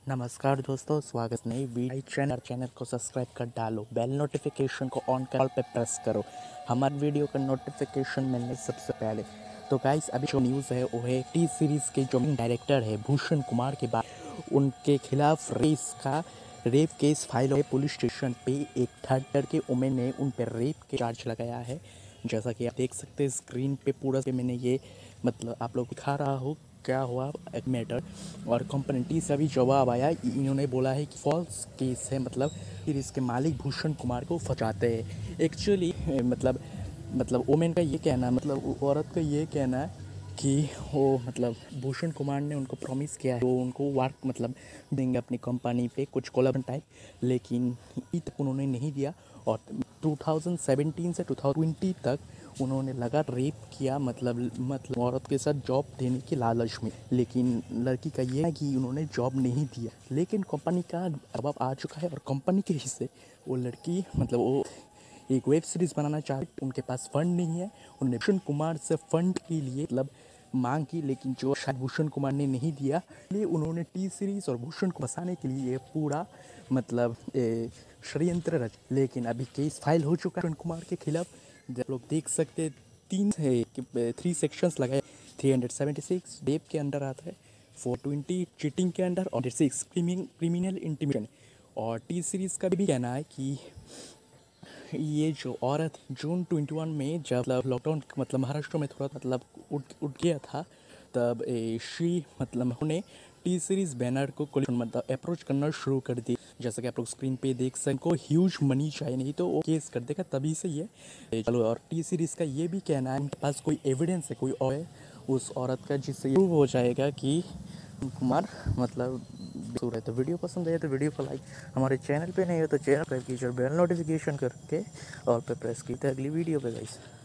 नमस्कार दोस्तों, स्वागत नई वीडियो चैनल को सब्सक्राइब कर डालो, बेल नोटिफिकेशन को ऑन कर पे प्रेस करो हमारे वीडियो का नोटिफिकेशन मिलने सबसे पहले। तो गाइस, अभी जो न्यूज़ है वो है टी सीरीज़ के जो डायरेक्टर है भूषण कुमार के बाद उनके खिलाफ रेप केस फाइल है पुलिस स्टेशन पे। एक थर्ड के वुमेन ने उन पर रेप के चार्ज लगाया है। जैसा कि आप देख सकते हैं स्क्रीन पे पूरा के मैंने ये आप लोग दिखा रहा हूँ क्या हुआ एक मैटर। और कंपनी से अभी जवाब आया, इन्होंने बोला है कि फॉल्स केस है, फिर इसके मालिक भूषण कुमार को फंसाते हैं। एक्चुअली वोमेन का ये कहना औरत का ये कहना है कि वो भूषण कुमार ने उनको प्रॉमिस किया है, वो उनको वर्क देंगे अपनी कंपनी पे कुछ कोलैबोरेशन टाइप, लेकिन अभी तक उन्होंने नहीं दिया। और 2017 से 2020 तक उन्होंने लगातार रेप किया औरत के साथ जॉब देने की लालच में। लेकिन लड़की का ये है कि उन्होंने जॉब नहीं दिया, लेकिन कंपनी का दबाव आ चुका है और कंपनी के हिस्से वो लड़की वो एक वेब सीरीज़ बनाना चाहते, उनके पास फंड नहीं है। उन्होंने भूषण कुमार से फंड के लिए मांग की, लेकिन जो शायद भूषण कुमार ने नहीं दिया, इसलिए उन्होंने टी सीरीज़ और भूषण को बसाने के लिए पूरा षड्यंत्र रच। लेकिन अभी केस फाइल हो चुका है भूषण कुमार के खिलाफ। आप लोग देख सकते हैं 3 सेक्शंस लगाए। 376 रेप के अंडर आता है, 420 चीटिंग के अंडर और 6 क्रिमिनल इंटीमिडेशन। और टी सीरीज़ का भी कहना है कि ये जो औरत जून 21 में जब लॉकडाउन महाराष्ट्र में थोड़ा उठ गया था, तब श्री उन्होंने टी सीरीज़ बैनर को अप्रोच करना शुरू कर दी। जैसा कि आप लोग स्क्रीन पे देख सकते, को ह्यूज मनी चाहिए, नहीं तो वो केस कर देगा, तभी से ये चलो। और टी सीरीज़ का ये भी कहना है उनके पास कोई एविडेंस है, कोई और है उस औरत का, जिससे प्रूव हो जाएगा कि कुमार दूर है। तो वीडियो पसंद आए तो वीडियो को लाइक, हमारे चैनल पे नहीं हो तो चैनल सब्सक्राइब कीजिए, बेल नोटिफिकेशन करके और पे प्रेस कीजिए अगली वीडियो पे गाइस।